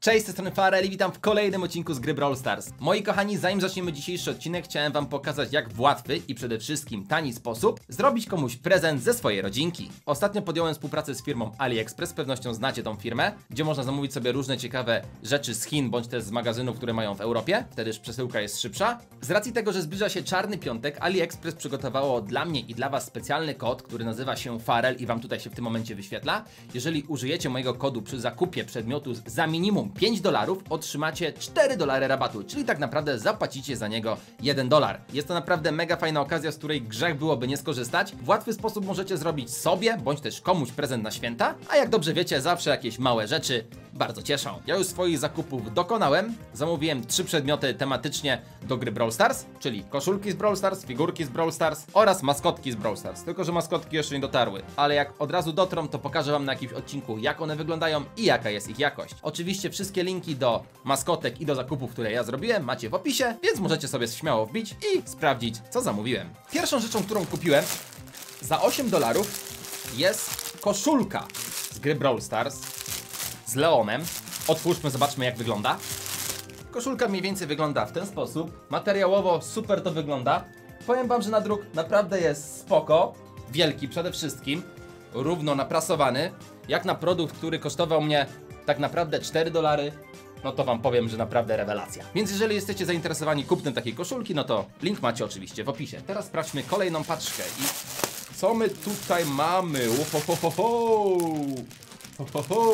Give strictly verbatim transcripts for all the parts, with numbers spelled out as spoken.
Cześć, z tej strony Farel i witam w kolejnym odcinku z gry Brawl Stars. Moi kochani, zanim zaczniemy dzisiejszy odcinek, chciałem wam pokazać, jak w łatwy i przede wszystkim tani sposób zrobić komuś prezent ze swojej rodzinki. Ostatnio podjąłem współpracę z firmą AliExpress, z pewnością znacie tą firmę, gdzie można zamówić sobie różne ciekawe rzeczy z Chin, bądź też z magazynów, które mają w Europie, wtedyż przesyłka jest szybsza. Z racji tego, że zbliża się czarny piątek, AliExpress przygotowało dla mnie i dla was specjalny kod, który nazywa się Farel i wam tutaj się w tym momencie wyświetla. Jeżeli użyjecie mojego kodu przy zakupie przedmiotu za minimum pięć dolarów, otrzymacie cztery dolary rabatu, czyli tak naprawdę zapłacicie za niego jeden dolar. Jest to naprawdę mega fajna okazja, z której grzech byłoby nie skorzystać. W łatwy sposób możecie zrobić sobie, bądź też komuś prezent na święta, a jak dobrze wiecie, zawsze jakieś małe rzeczy bardzo cieszą. Ja już swoich zakupów dokonałem, zamówiłem trzy przedmioty tematycznie do gry Brawl Stars, czyli koszulki z Brawl Stars, figurki z Brawl Stars oraz maskotki z Brawl Stars, tylko że maskotki jeszcze nie dotarły, ale jak od razu dotrą, to pokażę wam na jakimś odcinku, jak one wyglądają i jaka jest ich jakość. Oczywiście wszystkie linki do maskotek i do zakupów, które ja zrobiłem, macie w opisie, więc możecie sobie śmiało wbić i sprawdzić, co zamówiłem. Pierwszą rzeczą, którą kupiłem za osiem dolarów jest koszulka z gry Brawl Stars z Leonem. Otwórzmy, zobaczmy, jak wygląda. Koszulka mniej więcej wygląda w ten sposób. Materiałowo super to wygląda. Powiem wam, że na druk naprawdę jest spoko. Wielki przede wszystkim. Równo naprasowany. Jak na produkt, który kosztował mnie tak naprawdę cztery dolary, no to wam powiem, że naprawdę rewelacja. Więc jeżeli jesteście zainteresowani kupnem takiej koszulki, no to link macie oczywiście w opisie. Teraz sprawdźmy kolejną paczkę i co my tutaj mamy? Uhohoho! Uhohoho!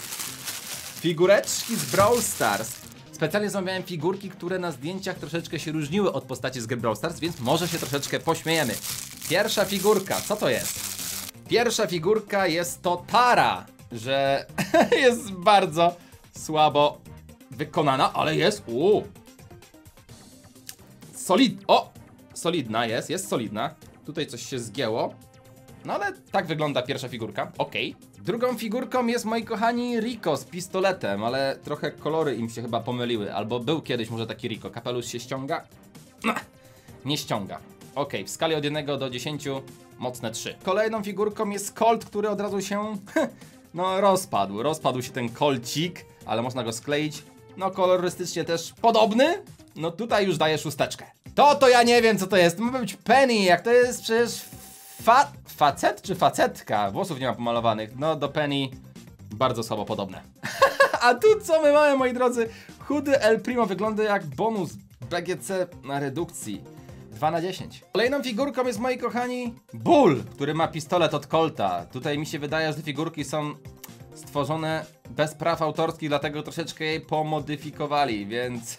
Figureczki z Brawl Stars. Specjalnie zamawiałem figurki, które na zdjęciach troszeczkę się różniły od postaci z gry Brawl Stars, więc może się troszeczkę pośmiejemy. Pierwsza figurka, co to jest? Pierwsza figurka jest to Tara, że jest bardzo słabo wykonana, ale jest uuu. Solid... O! Solidna jest, jest solidna. Tutaj coś się zgięło. No ale tak wygląda pierwsza figurka, okej. Okay. Drugą figurką jest, moi kochani, Rico z pistoletem, ale trochę kolory im się chyba pomyliły. Albo był kiedyś może taki Rico. Kapelusz się ściąga? No, nie ściąga. Okej, okay, w skali od jednego do dziesięciu mocne trzy. Kolejną figurką jest Colt, który od razu się no rozpadł. Rozpadł się ten kolcik, ale można go skleić. No kolorystycznie też podobny. No tutaj już daję szósteczkę. To to ja nie wiem, co to jest. To ma być Penny, jak to jest przecież... Fa facet czy facetka? Włosów nie ma pomalowanych. No do Penny bardzo słabo podobne. A tu co my mamy, moi drodzy? Chudy El Primo wygląda jak bonus B G C na redukcji. dwa na dziesięć. Kolejną figurką jest, moi kochani, Bull, który ma pistolet od Colta. Tutaj mi się wydaje, że te figurki są stworzone bez praw autorskich, dlatego troszeczkę jej pomodyfikowali, więc...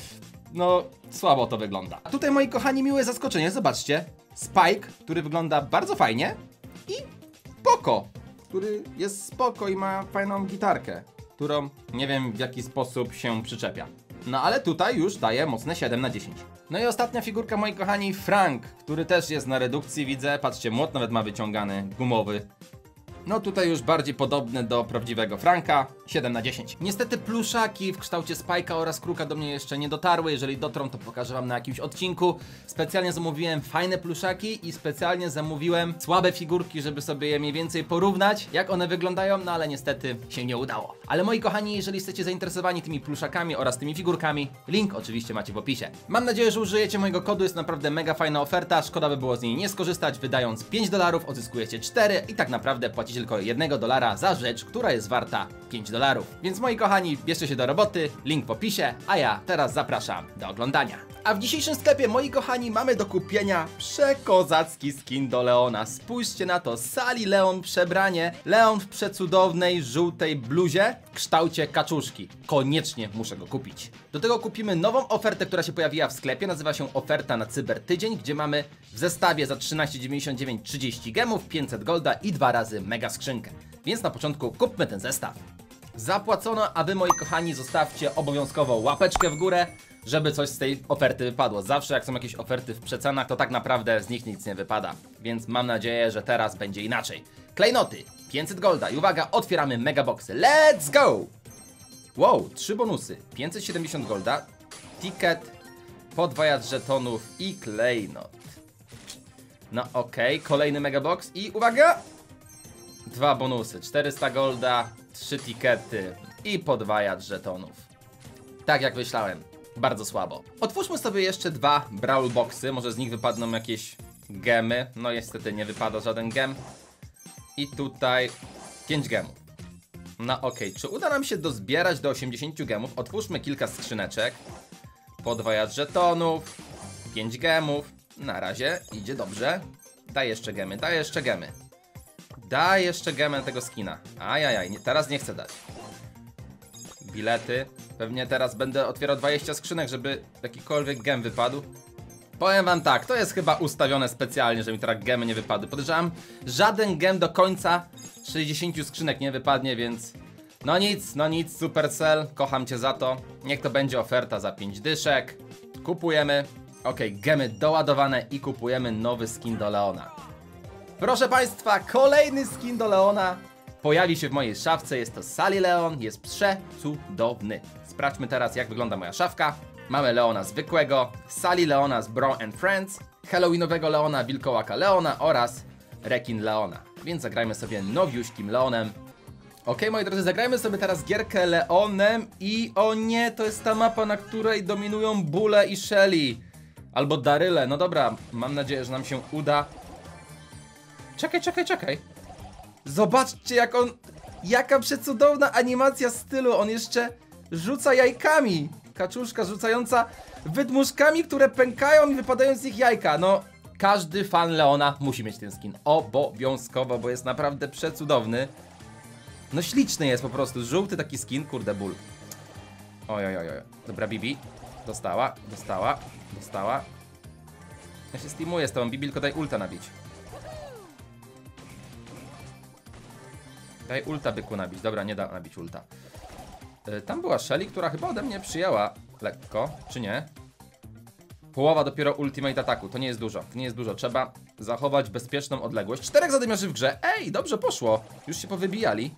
no, słabo to wygląda. A tutaj, moi kochani, miłe zaskoczenie, zobaczcie. Spike, który wygląda bardzo fajnie, i Poco, który jest spoko i ma fajną gitarkę, którą nie wiem w jaki sposób się przyczepia. No ale tutaj już daje mocne siedem na dziesięć. No i ostatnia figurka, moi kochani, Frank, który też jest na redukcji, widzę. Patrzcie, młot nawet ma wyciągany, gumowy. No tutaj już bardziej podobny do prawdziwego Franka, siedem na dziesięć. Niestety pluszaki w kształcie Spike'a oraz Kruka do mnie jeszcze nie dotarły. Jeżeli dotrą, to pokażę wam na jakimś odcinku. Specjalnie zamówiłem fajne pluszaki i specjalnie zamówiłem słabe figurki, żeby sobie je mniej więcej porównać, jak one wyglądają, no ale niestety się nie udało. Ale moi kochani, jeżeli jesteście zainteresowani tymi pluszakami oraz tymi figurkami, link oczywiście macie w opisie. Mam nadzieję, że użyjecie mojego kodu, jest naprawdę mega fajna oferta, szkoda by było z niej nie skorzystać. Wydając pięć dolarów odzyskujecie cztery i tak naprawdę płacicie tylko jednego dolara za rzecz, która jest warta pięć dolarów. Więc moi kochani, bierzcie się do roboty, link w opisie, a ja teraz zapraszam do oglądania. A w dzisiejszym sklepie, moi kochani, mamy do kupienia przekozacki skin do Leona. Spójrzcie na to, Sally Leon przebranie, Leon w przecudownej żółtej bluzie w kształcie kaczuszki. Koniecznie muszę go kupić. Do tego kupimy nową ofertę, która się pojawiła w sklepie, nazywa się oferta na Cyber Tydzień, gdzie mamy w zestawie za trzynaście dziewięćdziesiąt dziewięć trzydzieści gemów, pięćset golda i dwa razy mega skrzynkę. Więc na początku kupmy ten zestaw. Zapłacono, a wy, moi kochani, zostawcie obowiązkowo łapeczkę w górę, żeby coś z tej oferty wypadło. Zawsze jak są jakieś oferty w przecenach, to tak naprawdę z nich nic nie wypada. Więc mam nadzieję, że teraz będzie inaczej. Klejnoty, pięćset golda i uwaga, otwieramy megaboxy. Let's go! Wow, trzy bonusy, pięćset siedemdziesiąt golda, ticket, podwajacz żetonów i klejnot. No okej, okay. Kolejny megabox i uwaga! Dwa bonusy, czterysta golda, trzy tikety. i podwajacz żetonów. Tak jak myślałem, bardzo słabo. Otwórzmy sobie jeszcze dwa Brawl Boxy, może z nich wypadną jakieś gemy. No niestety nie wypada żaden gem. I tutaj pięć gemów. No okej, okay. Czy uda nam się dozbierać do osiemdziesięciu gemów? Otwórzmy kilka skrzyneczek. Podwajacz żetonów, pięć gemów. Na razie idzie dobrze. Daj jeszcze gemy, daj jeszcze gemy. Daj jeszcze gemę tego skina. Ajajaj, nie, teraz nie chcę dać. Bilety. Pewnie teraz będę otwierał dwadzieścia skrzynek, żeby jakikolwiek gem wypadł. Powiem wam tak, to jest chyba ustawione specjalnie, żeby mi teraz gemy nie wypadły. Podejrzewam, żaden gem do końca sześćdziesięciu skrzynek nie wypadnie, więc... No nic, no nic, Supercell, kocham cię za to. Niech to będzie oferta za pięć dyszek. Kupujemy. Okej, okay, gemy doładowane i kupujemy nowy skin do Leona. Proszę państwa, kolejny skin do Leona pojawi się w mojej szafce. Jest to Sally Leon, jest przecudowny. Sprawdźmy teraz, jak wygląda moja szafka. Mamy Leona zwykłego, Sally Leona z Bro and Friends, Halloweenowego Leona, Wilkołaka Leona oraz Rekin Leona. Więc zagrajmy sobie nowiuśkim Leonem. Ok, moi drodzy, zagrajmy sobie teraz gierkę Leonem i o nie, to jest ta mapa, na której dominują Bulle i Shelly. Albo Daryle, no dobra, mam nadzieję, że nam się uda. Czekaj, czekaj, czekaj. Zobaczcie, jak on... Jaka przecudowna animacja stylu, on jeszcze rzuca jajkami. Kaczuszka rzucająca wydmuszkami, które pękają i wypadają z nich jajka. No, każdy fan Leona musi mieć ten skin. Obowiązkowo, bo jest naprawdę przecudowny. No śliczny jest po prostu, żółty taki skin, kurde ból. Oj, oj, oj, oj. Dobra, Bibi. Dostała, dostała, dostała. Ja się steamuję z tobą, Bibi, tylko daj ulta nabić. Daj ulta, byku, nabić. Dobra, nie da nabić ulta. Yy, tam była Shelly, która chyba ode mnie przyjęła lekko, czy nie? Połowa dopiero ultimate ataku, to nie jest dużo, to nie jest dużo. Trzeba zachować bezpieczną odległość. Czterech zadymiarzy w grze. Ej, dobrze poszło. Już się powybijali.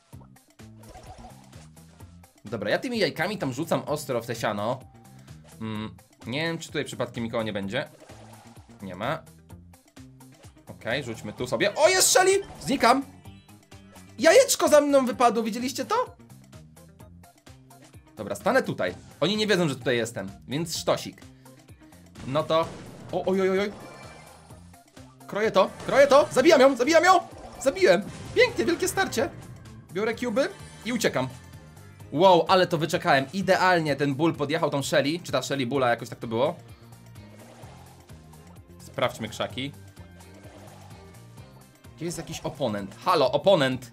Dobra, ja tymi jajkami tam rzucam ostro w te siano. Mm, nie wiem, czy tutaj przypadkiem nikogo nie będzie. Nie ma. Okej, okay, rzućmy tu sobie. O, jest Shelly! Znikam! Jajeczko za mną wypadło, widzieliście to? Dobra, stanę tutaj. Oni nie wiedzą, że tutaj jestem, więc sztosik. No to... O, oj, oj, oj. Kroję to, kroję to. Zabijam ją, zabijam ją. Zabiłem. Pięknie, wielkie starcie. Biorę cuby i uciekam. Wow, ale to wyczekałem. Idealnie ten Bull podjechał tą Shelly. Czy ta Shelly Bulla, jakoś tak to było? Sprawdźmy krzaki. Gdzie jest jakiś oponent? Halo, oponent.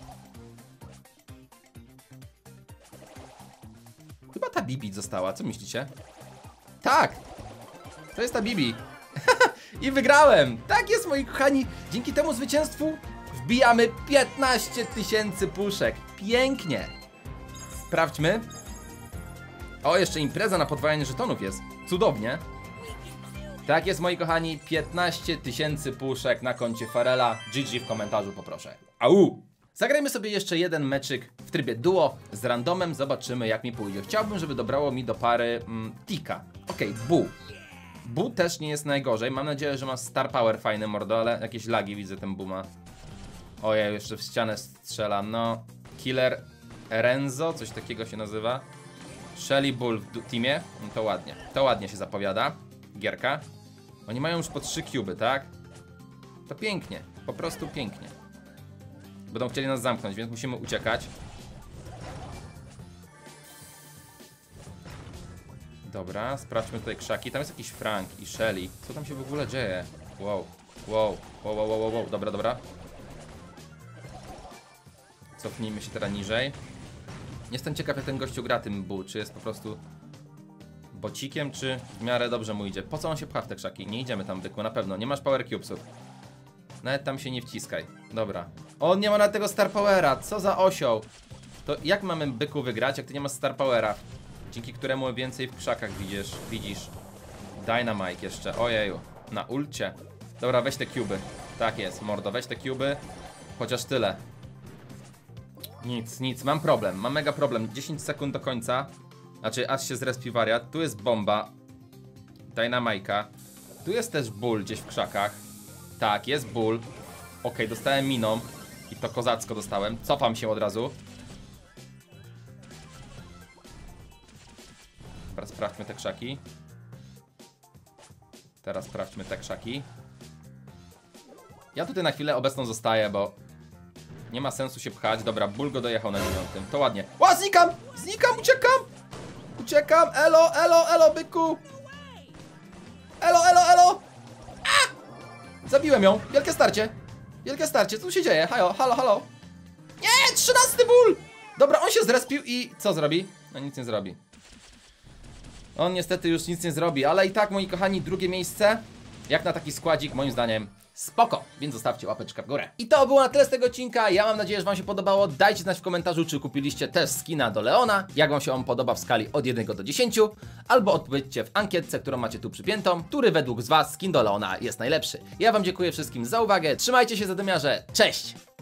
Chyba ta Bibi została, co myślicie? Tak! To jest ta Bibi. I wygrałem! Tak jest, moi kochani! Dzięki temu zwycięstwu wbijamy piętnaście tysięcy puszek. Pięknie! Sprawdźmy. O, jeszcze impreza na podwajanie żetonów jest. Cudownie. Tak jest, moi kochani, piętnaście tysięcy puszek na koncie Farela. G G w komentarzu poproszę. Au! Zagrajmy sobie jeszcze jeden meczyk w trybie duo z randomem. Zobaczymy, jak mi pójdzie. Chciałbym, żeby dobrało mi do pary mm, Tika. Okej, okay, Bu. Bu też nie jest najgorzej. Mam nadzieję, że ma star power fajny, mordo, ale jakieś lagi widzę ten Bu ma. Ojej, jeszcze w ścianę strzela. No, Killer Renzo, coś takiego się nazywa. Shelly Bull w teamie. No to ładnie. To ładnie się zapowiada. Gierka. Oni mają już po trzy cuby, tak? To pięknie. Po prostu pięknie. Będą chcieli nas zamknąć, więc musimy uciekać. Dobra, sprawdźmy tutaj krzaki. Tam jest jakiś Frank i Shelly. Co tam się w ogóle dzieje? Wow, wow, wow, wow, wow, wow. Dobra, dobra. Cofnijmy się teraz niżej. Jestem ciekaw, jak ten gościu gra tym Bu. Czy jest po prostu bocikiem, czy w miarę dobrze mu idzie. Po co on się pcha w te krzaki? Nie idziemy tam, byku, na pewno. Nie masz power cubesów. Nawet tam się nie wciskaj. Dobra. On nie ma na tego star powera. Co za osioł. To jak mamy, byku, wygrać, jak ty nie masz star powera? Dzięki któremu więcej w krzakach widzisz. Widzisz. Dynamite jeszcze. Ojeju. Na ulcie. Dobra, weź te cuby. Tak jest, mordo. Weź te cuby. Chociaż tyle. Nic, nic. Mam problem. Mam mega problem. dziesięć sekund do końca. Znaczy, aż się zrespi wariat. Tu jest bomba. Dynamajka. Tu jest też Bull gdzieś w krzakach. Tak, jest Bull. Ok, dostałem miną. I to kozacko dostałem. Cofam się od razu. Teraz sprawdźmy te krzaki. Teraz sprawdźmy te krzaki. Ja tutaj na chwilę obecną zostaję, bo nie ma sensu się pchać. Dobra, Bulgo dojechał na dziewiątym. To ładnie. Ła, znikam! Znikam, uciekam! Uciekam! Elo, elo, elo, byku! Elo, elo, elo! A! Zabiłem ją. Wielkie starcie. Wielkie starcie. Co tu się dzieje? Halo, halo, halo. Nie! trzynasty ból! Dobra, on się zrespił i co zrobi? No nic nie zrobi. On niestety już nic nie zrobi, ale i tak, moi kochani, drugie miejsce, jak na taki składzik, moim zdaniem spoko, więc zostawcie łapeczkę w górę. I to było na tyle z tego odcinka, ja mam nadzieję, że wam się podobało. Dajcie znać w komentarzu, czy kupiliście też skina do Leona, jak wam się on podoba w skali od jednego do dziesięciu, albo odpowiedzcie w ankietce, którą macie tu przypiętą, który według z was skin do Leona jest najlepszy. Ja wam dziękuję wszystkim za uwagę, trzymajcie się zadymiarze, cześć!